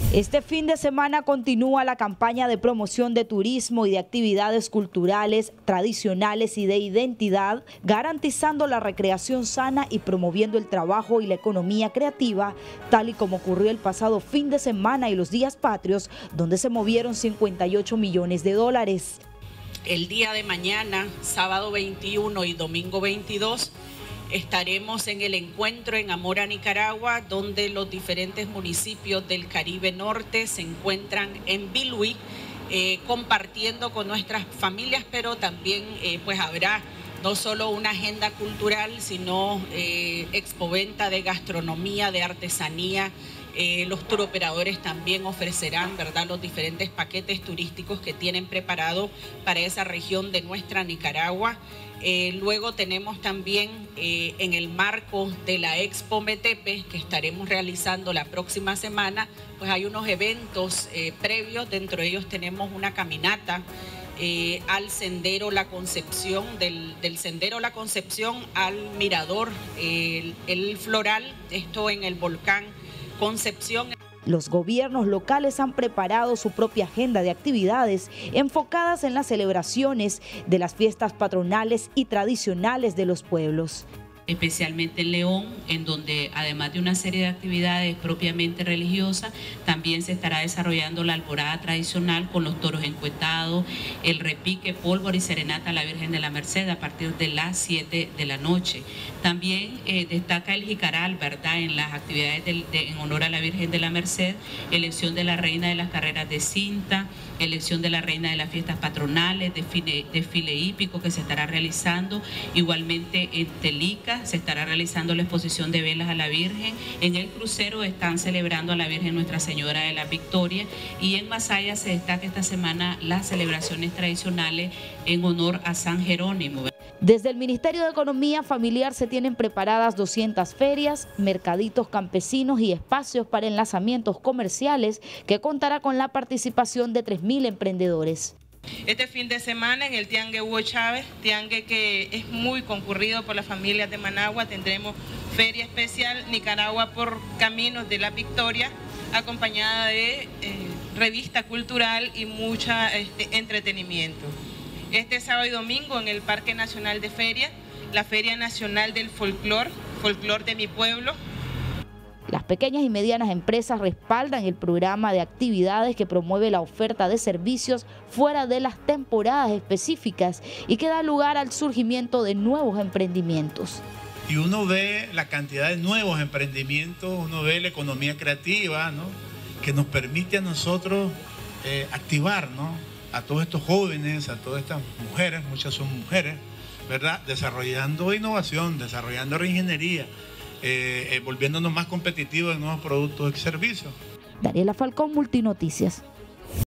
Este fin de semana continúa la campaña de promoción de turismo y de actividades culturales, tradicionales y de identidad, garantizando la recreación sana y promoviendo el trabajo y la economía creativa, tal y como ocurrió el pasado fin de semana y los días patrios, donde se movieron 58 millones de dólares. El día de mañana, sábado 21 y domingo 22, estaremos en el encuentro en Amor a Nicaragua, donde los diferentes municipios del Caribe Norte se encuentran en Biluí, compartiendo con nuestras familias, pero también pues habrá no solo una agenda cultural, sino expoventa de gastronomía, de artesanía. Los turoperadores también ofrecerán, ¿verdad?, los diferentes paquetes turísticos que tienen preparado para esa región de nuestra Nicaragua. Luego tenemos también en el marco de la Expo Metepe, que estaremos realizando la próxima semana, pues hay unos eventos previos. Dentro de ellos tenemos una caminata al Sendero La Concepción, del Sendero La Concepción al Mirador el Floral, esto en el volcán Concepción. Los gobiernos locales han preparado su propia agenda de actividades enfocadas en las celebraciones de las fiestas patronales y tradicionales de los pueblos. Especialmente en León, en donde además de una serie de actividades propiamente religiosas, también se estará desarrollando la alborada tradicional con los toros encuetados, el repique, pólvora y serenata a la Virgen de la Merced a partir de las 7 de la noche. También destaca el jicaral, ¿verdad?, en las actividades en honor a la Virgen de la Merced, elección de la reina de las carreras de cinta, elección de la reina de las fiestas patronales, desfile hípico que se estará realizando. Igualmente en Telica se estará realizando la exposición de velas a la Virgen. En el crucero están celebrando a la Virgen Nuestra Señora de la Victoria, y en Masaya se destaca esta semana las celebraciones tradicionales en honor a San Jerónimo. Desde el Ministerio de Economía Familiar se tienen preparadas 200 ferias, mercaditos campesinos y espacios para enlazamientos comerciales que contará con la participación de 3.000 emprendedores. Este fin de semana en el Tiangue Hugo Chávez, tiangue que es muy concurrido por las familias de Managua, tendremos feria especial Nicaragua por Caminos de la Victoria, acompañada de revista cultural y mucha entretenimiento. Este sábado y domingo en el Parque Nacional de Feria, la Feria Nacional del Folclor de mi pueblo. Las pequeñas y medianas empresas respaldan el programa de actividades que promueve la oferta de servicios fuera de las temporadas específicas y que da lugar al surgimiento de nuevos emprendimientos. Y uno ve la cantidad de nuevos emprendimientos, uno ve la economía creativa, ¿no?, que nos permite a nosotros activar, ¿no?, a todos estos jóvenes, a todas estas mujeres, muchas son mujeres, ¿verdad?, desarrollando innovación, desarrollando reingeniería, volviéndonos más competitivos en nuevos productos y servicios. Daniela Falcón, Multinoticias.